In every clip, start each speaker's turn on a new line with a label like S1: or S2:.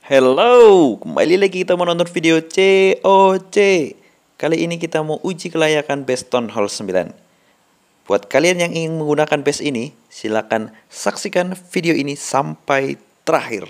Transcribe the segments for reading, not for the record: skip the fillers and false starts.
S1: Hello, kembali lagi kita menonton video COC. Kali ini kita mau uji kelayakan base Town Hall 9. Buat kalian yang ingin menggunakan base ini, silakan saksikan video ini sampai terakhir.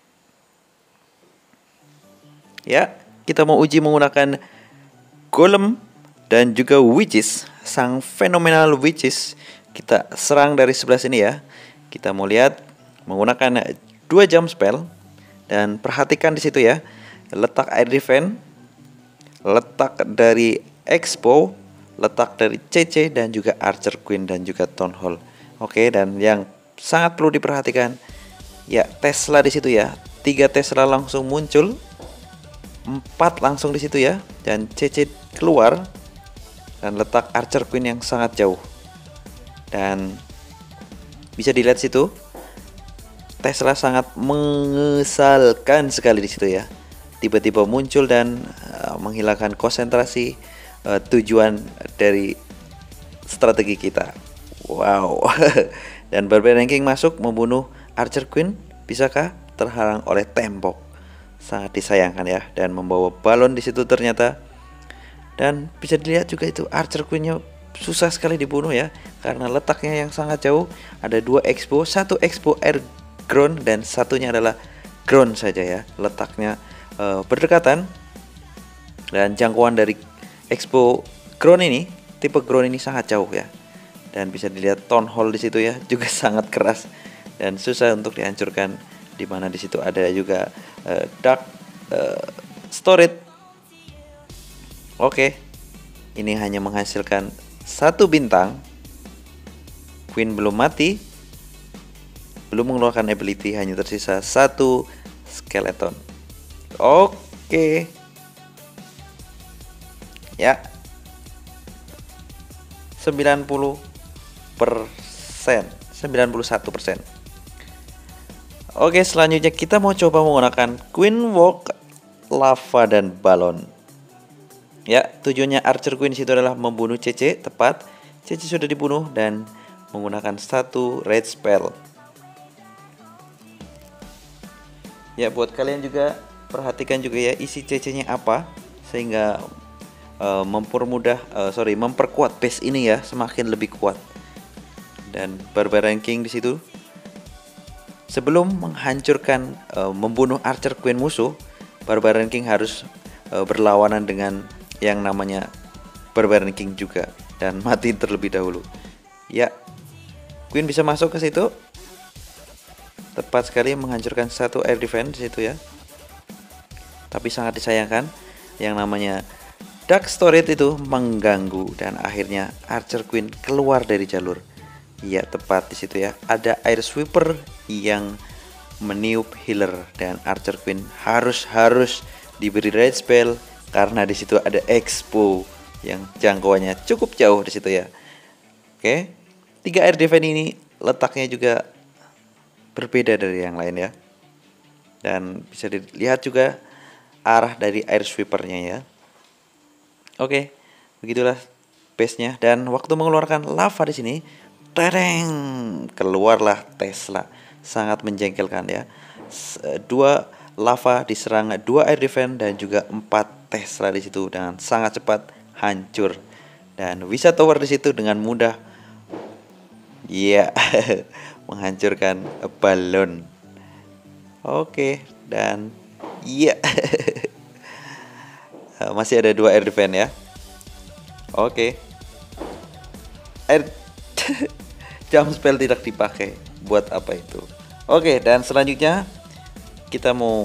S1: Ya, kita mau uji menggunakan Golem dan juga Witches, sang fenomenal Witches. Kita serang dari sebelah sini ya. Kita mau lihat menggunakan 2 jam spell. Dan perhatikan di situ ya, letak air defense, letak dari Expo, letak dari CC dan juga Archer Queen dan juga Town Hall. Oke, dan yang sangat perlu diperhatikan ya Tesla di situ ya. 3 Tesla langsung muncul, 4 langsung di situ ya, dan CC keluar dan letak Archer Queen yang sangat jauh. Dan bisa dilihat situ Tesla sangat mengesalkan sekali di situ ya. Tiba-tiba muncul dan menghilangkan konsentrasi tujuan dari strategi kita. Wow. Dan Barbarian King masuk membunuh Archer Queen. Bisakah terhalang oleh tembok? Sangat disayangkan ya. Dan membawa balon di situ ternyata. Dan bisa dilihat juga itu Archer Queen-nya susah sekali dibunuh ya, karena letaknya yang sangat jauh. Ada 2 Expo, 1 Expo Air ground dan satunya adalah ground saja ya. Letaknya berdekatan dan jangkauan dari Expo ground ini, tipe ground ini sangat jauh ya. Dan bisa dilihat Town Hall di situ ya, juga sangat keras dan susah untuk dihancurkan. Di mana di situ ada juga dark storage. Oke. Ini hanya menghasilkan 1 bintang. Queen belum mati, belum mengeluarkan ability, hanya tersisa 1 skeleton. Oke. Ya. 90%, 91%. Oke, selanjutnya kita mau coba menggunakan Queen Walk, Lava dan Balon. Ya, tujuannya Archer Queen situ adalah membunuh CC, tepat. CC sudah dibunuh dan menggunakan 1 red spell. Ya, buat kalian juga perhatikan juga ya isi CC-nya apa, sehingga memperkuat base ini ya, semakin lebih kuat. Dan Barbarian King di situ sebelum menghancurkan membunuh Archer Queen musuh, Barbarian King harus berlawanan dengan yang namanya Barbarian King juga dan mati terlebih dahulu. Ya, Queen bisa masuk ke situ. Tepat sekali menghancurkan 1 air defense di situ ya. Tapi sangat disayangkan yang namanya dark storage itu mengganggu dan akhirnya Archer Queen keluar dari jalur. Ya, tepat di situ ya. Ada air sweeper yang meniup healer dan Archer Queen harus diberi red spell karena di situ ada Expo yang jangkauannya cukup jauh di situ ya. Oke. 3 air defense ini letaknya juga berbeda dari yang lain ya. Dan bisa dilihat juga arah dari air sweepernya ya. Oke, begitulah base-nya. Dan waktu mengeluarkan lava di sini, tereng, keluarlah Tesla. Sangat menjengkelkan ya. 2 lava diserang 2 air defense dan juga 4 Tesla di situ dengan sangat cepat hancur. Dan Wisa Tower di situ dengan mudah menghancurkan balon. Oke, dan masih ada 2 air defense ya. Oke. Air jump spell tidak dipakai. Buat apa itu? Oke, dan selanjutnya kita mau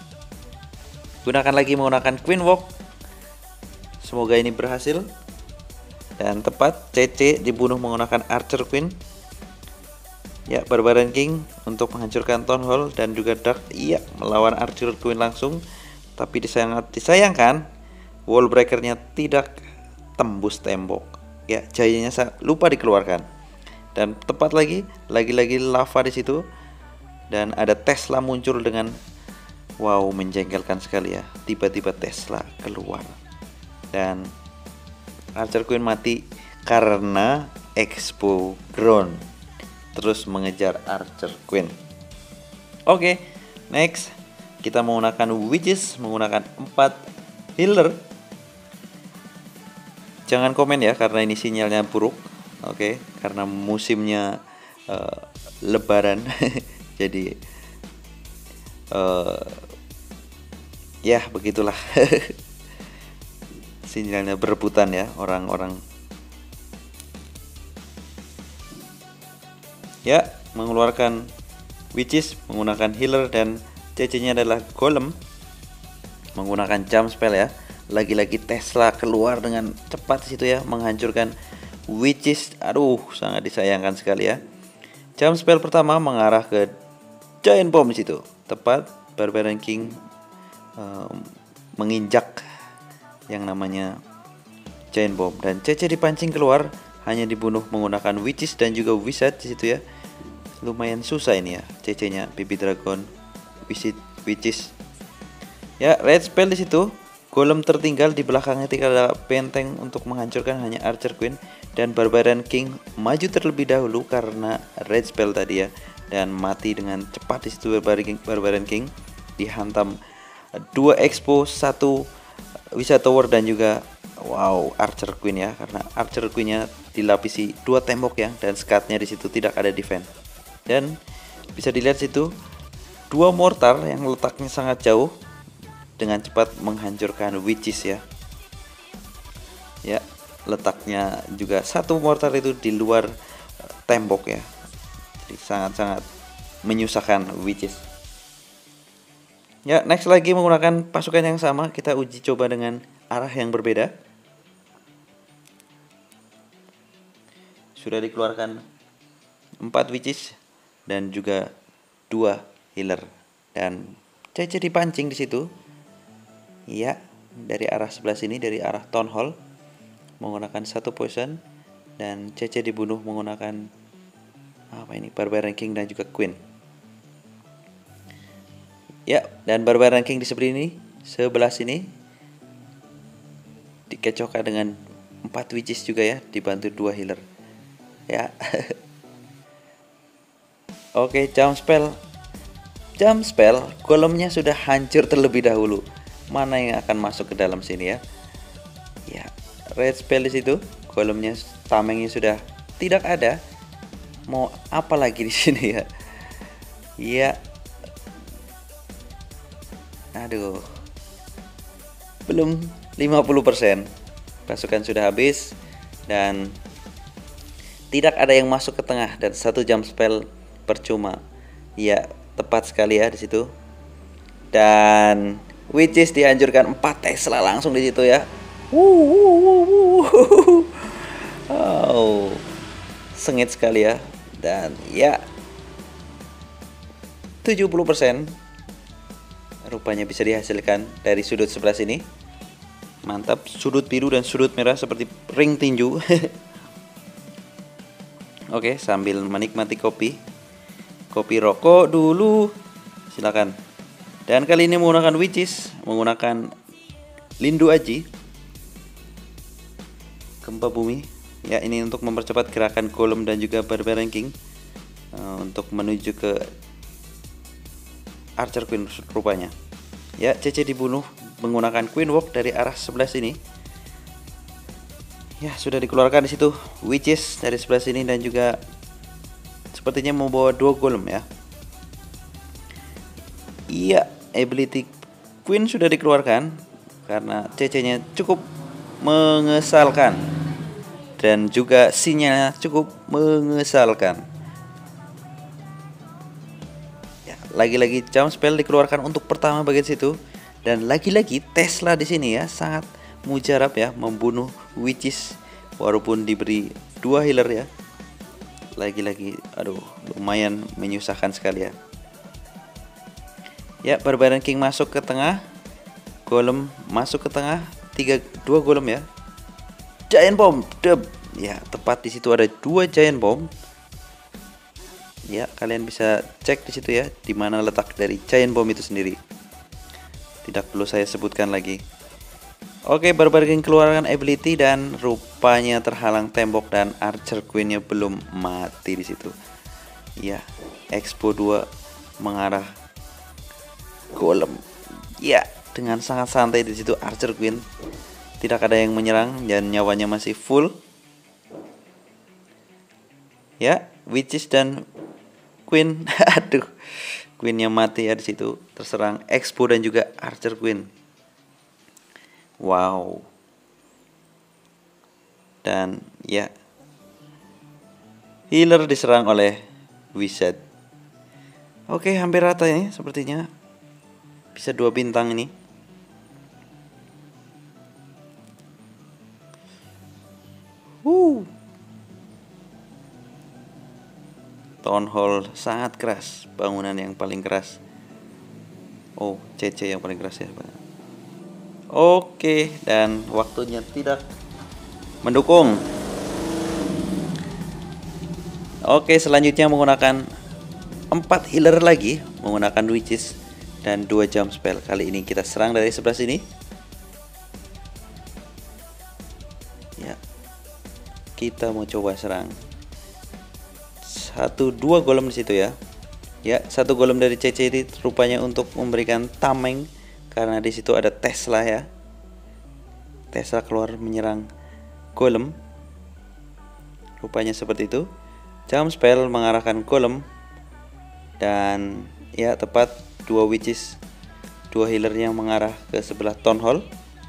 S1: menggunakan Queen Walk. Semoga ini berhasil. Dan tepat, CC dibunuh menggunakan Archer Queen. Ya, Barbarian King untuk menghancurkan Town Hall dan juga Dark melawan Archer Queen langsung. Tapi sangat disayangkan wall breakernya tidak tembus tembok. Ya, jayanya saya lupa dikeluarkan. Dan tepat lagi lava di situ. Dan ada Tesla muncul dengan wow, menjengkelkan sekali ya. Tiba-tiba Tesla keluar. Dan Archer Queen mati karena Expo ground terus mengejar Archer Queen. Oke, next Kita menggunakan Witches, menggunakan 4 healer. Jangan komen ya karena ini sinyalnya buruk. Oke, karena musimnya lebaran. Jadi ya begitulah. Sinyalnya berebutan ya orang-orang. Ya, mengeluarkan Witches, menggunakan healer, dan CC-nya adalah Golem. Menggunakan jump spell ya. Lagi-lagi Tesla keluar dengan cepat di situ ya, menghancurkan Witches. Aduh, sangat disayangkan sekali ya. Jump spell pertama mengarah ke Giant Bomb di situ. Tepat, Barbarian King menginjak yang namanya Giant Bomb, dan CC dipancing keluar, hanya dibunuh menggunakan Witches dan juga Wizard di situ ya. Lumayan susah ini ya CC-nya, Baby Dragon, Witches. Ya, red spell di situ. Golem tertinggal di belakangnya tidak ada benteng untuk menghancurkan, hanya Archer Queen, dan Barbarian King maju terlebih dahulu karena red spell tadi ya, dan mati dengan cepat di situ. Barbarian King dihantam 2 Expo, 1 Wizard Tower, dan juga wow Archer Queen ya, karena Archer Queen-nya dilapisi 2 tembok ya, dan skatnya di situ tidak ada defense. Dan bisa dilihat situ 2 mortar yang letaknya sangat jauh dengan cepat menghancurkan Witches ya. Ya, letaknya juga 1 mortar itu di luar tembok ya. Jadi sangat-sangat menyusahkan Witches. Ya, next lagi menggunakan pasukan yang sama, kita uji coba dengan arah yang berbeda. Sudah dikeluarkan 4 Witches dan juga 2 healer, dan CC dipancing di situ. Ya, dari arah sebelah sini, dari arah Town Hall, menggunakan 1 poison, dan CC dibunuh menggunakan apa ini, Barbarian King dan juga Queen. Ya, dan Barbarian King di sebelah sini dikecokkan dengan 4 Witches juga ya, dibantu 2 healer. Ya. Oke, jump spell. Golemnya sudah hancur terlebih dahulu. Mana yang akan masuk ke dalam sini ya? Ya, red spell di situ. Golemnya, tamengnya sudah tidak ada. Mau apa lagi di sini ya? Ya. Aduh. Belum 50%. Pasukan sudah habis dan tidak ada yang masuk ke tengah, dan 1 jump spell percuma. Ya, tepat sekali ya di situ. Dan Witches dihancurkan 4 Tesla langsung di situ ya. Wow. Sengit sekali ya. Dan ya 70% rupanya bisa dihasilkan dari sudut sebelah sini. Mantap, sudut biru dan sudut merah seperti ring tinju. Oke, sambil menikmati kopi rokok dulu, silakan. Dan kali ini menggunakan Witches, menggunakan Lindu Aji, Gempa Bumi. Ya, ini untuk mempercepat gerakan Golem dan juga Barbarian King untuk menuju ke Archer Queen rupanya. Ya, CC dibunuh menggunakan Queen Walk dari arah sebelah sini. Ya, sudah dikeluarkan di situ Witches dari sebelah sini, dan juga sepertinya membawa 2 Golem ya. Iya, ability Queen sudah dikeluarkan karena CC-nya cukup mengesalkan dan juga sinyalnya cukup mengesalkan. Lagi-lagi jump spell dikeluarkan untuk pertama bagian situ, dan lagi-lagi Tesla di sini ya sangat mujarab ya membunuh Witches walaupun diberi 2 healer ya. Lagi-lagi aduh, lumayan menyusahkan sekali ya. Ya, Barbarian King masuk ke tengah, Golem masuk ke tengah, 2 Golem ya. Giant Bomb, ya tepat di situ ada 2 Giant Bomb. Ya, kalian bisa cek di situ ya, di mana letak dari Giant Bomb itu sendiri. Tidak perlu saya sebutkan lagi. Oke, Barbarian keluarkan ability dan rupanya terhalang tembok, dan Archer Queen-nya belum mati di situ. Ya, Expo 2 mengarah golem. Ya, dengan sangat santai di situ Archer Queen. Tidak ada yang menyerang dan nyawanya masih full. Ya, Witches dan Queen. Aduh, Queennya mati ya di situ. Terserang Expo dan juga Archer Queen. Wow. Dan ya, healer diserang oleh Wizard. Oke, hampir rata ini sepertinya. Bisa 2 bintang ini. Town Hall sangat keras, bangunan yang paling keras. Oh, CC yang paling keras ya. Oke, dan waktunya tidak mendukung. Oke, selanjutnya menggunakan 4 healer lagi, menggunakan Witches dan 2 jump spell. Kali ini kita serang dari sebelah sini. Ya, kita mau coba serang 1-2 golem di situ ya. Ya, 1 golem dari CC ini rupanya untuk memberikan tameng karena di situ ada Tesla ya. Tesla keluar menyerang golem. Rupanya seperti itu. Jump spell mengarahkan golem dan ya tepat 2 witches, 2 healer yang mengarah ke sebelah Town Hall.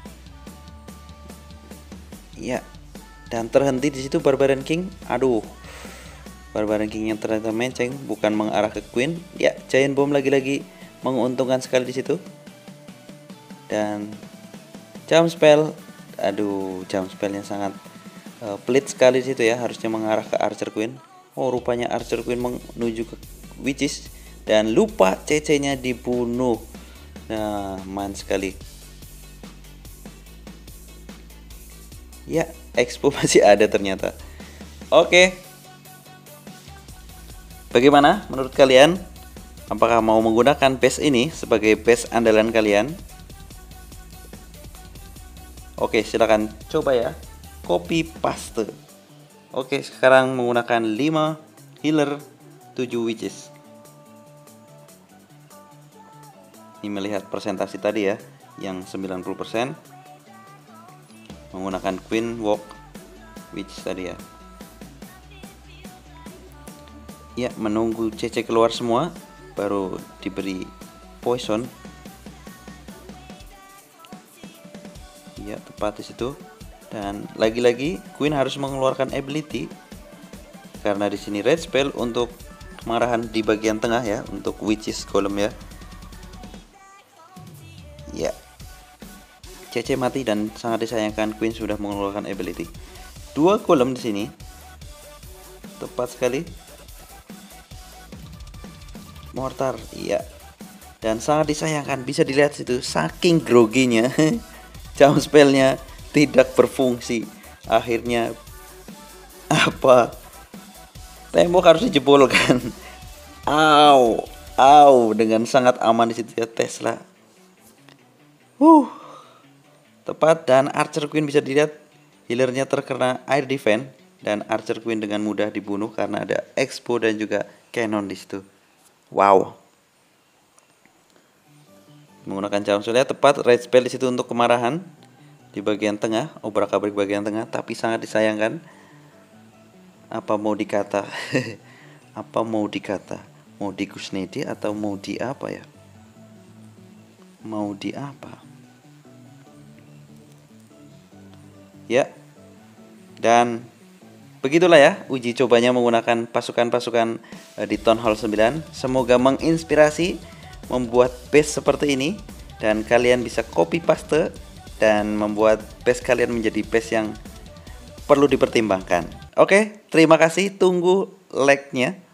S1: Ya, dan terhenti di situ Barbarian King. Aduh, Barbarian King yang ternyata menceng, bukan mengarah ke Queen. Ya, Giant Bomb lagi-lagi menguntungkan sekali di situ. Dan jump spell, aduh, jump spellnya sangat pelit sekali di situ ya. Harusnya mengarah ke Archer Queen. Oh, rupanya Archer Queen menuju ke Witches dan lupa CC-nya dibunuh. Nah, man sekali. Ya, Expo masih ada ternyata. Oke. Bagaimana menurut kalian? Apakah mau menggunakan base ini sebagai base andalan kalian? Oke, silakan coba ya. Copy paste. Oke, sekarang menggunakan 5 healer, 7 witches. Ini melihat presentasi tadi ya, yang 90%. Menggunakan Queen Walk Witch tadi ya. Ya, menunggu CC keluar semua baru diberi poison. Ya, tepat di situ. Dan lagi-lagi Queen harus mengeluarkan ability karena di sini red spell untuk kemarahan di bagian tengah ya, untuk witches golem ya. Ya, CC mati dan sangat disayangkan Queen sudah mengeluarkan ability. 2 golem di sini. Tepat sekali. Mortar, iya. Dan sangat disayangkan, bisa dilihat situ saking groginya jump spellnya tidak berfungsi. Akhirnya apa? Tembok harus dijebolkan. Au, dengan sangat aman di situ ya Tesla. Tepat, dan Archer Queen bisa dilihat healernya terkena air defense dan Archer Queen dengan mudah dibunuh karena ada Expo dan juga Cannon di situ. Wow. Menggunakan jump spell ya tepat, red spell di situ untuk kemarahan di bagian tengah, obrak-abrik bagian tengah, tapi sangat disayangkan. Apa mau dikata? Apa mau dikata? Mau di Gusnedi atau mau di apa ya? Mau di apa? Ya. Dan begitulah ya uji cobanya menggunakan pasukan-pasukan di Town Hall 9. Semoga menginspirasi membuat base seperti ini dan kalian bisa copy paste dan membuat base kalian menjadi base yang perlu dipertimbangkan. Oke, terima kasih, tunggu like-nya.